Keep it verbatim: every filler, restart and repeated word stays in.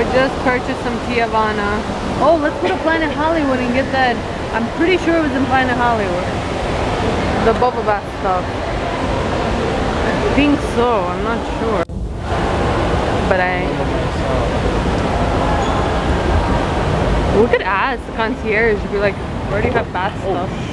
we just purchased some Teavana. Oh, let's go to Planet Hollywood and get that. I'm pretty sure it was in Planet Hollywood. The bubble bath stuff. I think so, I'm not sure. But I... We could ask the concierge, be like, where do you have bath stuff?